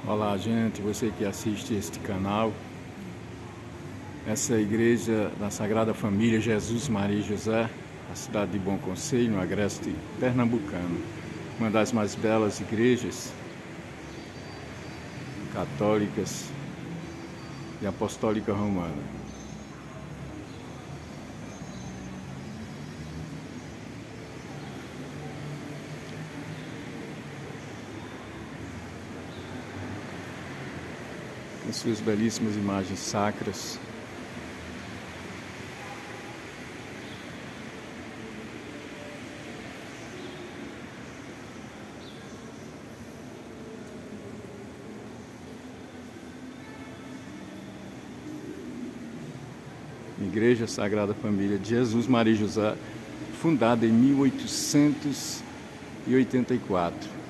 Olá, gente, você que assiste este canal. Essa é a igreja da Sagrada Família Jesus, Maria e José, na cidade de Bom Conselho, no agreste pernambucano. Uma das mais belas igrejas católicas e apostólica romana. Com suas belíssimas imagens sacras. Igreja Sagrada Família de Jesus, Maria e José, fundada em 1884.